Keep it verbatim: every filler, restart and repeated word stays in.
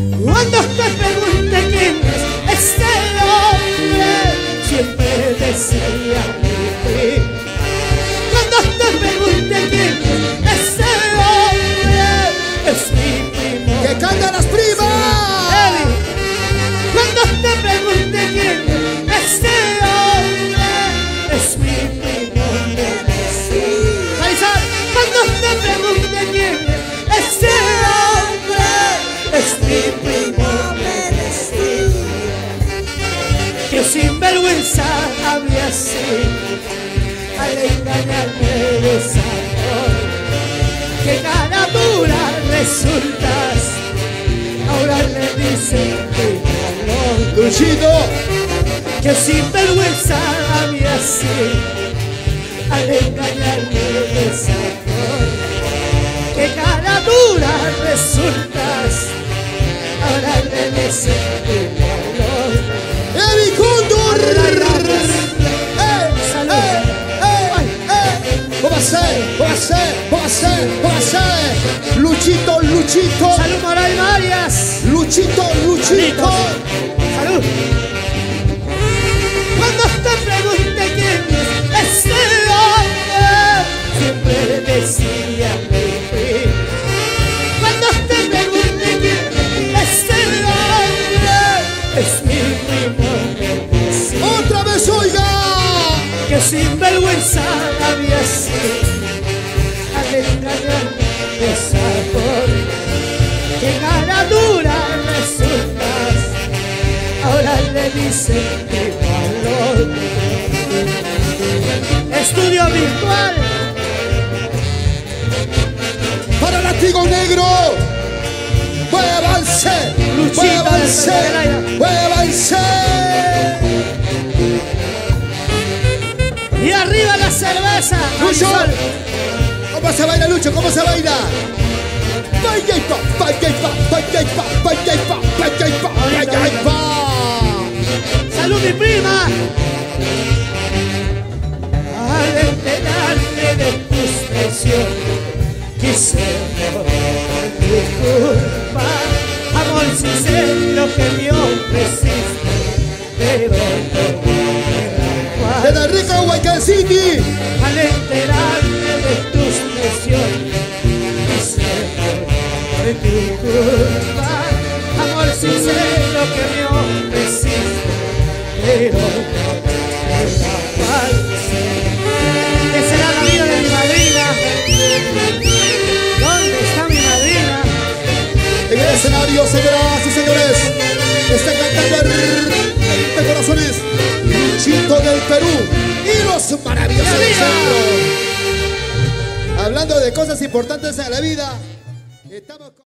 Cuando te pregunte quién es este hombre, siempre decía mi primo. Cuando te pregunte quién es este hombre, es mi primo. ¡Que cantan las primas! Eddie. Cuando te pregunte quién es este hombre, es mi primo. Faisal. Cuando te pregunte quién es este hombre, es mi primo. Que sinvergüenza había sido al engañarme de sabor. Que cara dura resultas, ahora le dicen que no. Luchito, Que sinvergüenza había sido al engañarme de sabor. Que cara dura resultas, ahora le dicen que no. Eddie Cóndor. ¡Eh! Salud. ¡Eh! ¡Eh! ¡Eh! ¿Cómo hacer? ¿Cómo hacer? ¿Cómo hacer? ¿Cómo hacer? Luchito, Luchito. Salud Moray Marias. Luchito, Luchito. Salud. Cuando te pregunte quién es este hombre, siempre decía mi primo. Cuando te pregunte quién es este hombre, es mi primo. Otra vez, oiga. Que sinvergüenza había sido al engañarme de sabor. Que cara dura resultas, ahora le dicen que valor. Estudio virtual. Para Látigo Negro. ¡Muévanse! Luchito ¡Muévanse! del Celaya. ¡Muévanse! Y arriba la cerveza. Lucho. Marisol. ¿Cómo se baila, Lucho? ¿Cómo se baila? Vaya y pa, vaya y pa, vaya y pa, vaya y pa, vaya y pa, vaya y pa. Salud mi prima. Al enterarme de tus traiciones, quise borrar tu culpa. Amor sincero que me ofreciste, pero no era igual. De la rica Huaycan City. Al enterarme de tus traiciones, quise borrar tu culpa. Amor sincero que me ofreciste, pero no era igual. ¿Qué será la vida de mi madrina? ¿Dónde está mi madrina? En el escenario, señoras y señores, está cantando el de corazones, Luchito del Perú y los maravillosos del centro. Hablando de cosas importantes en la vida, estamos con...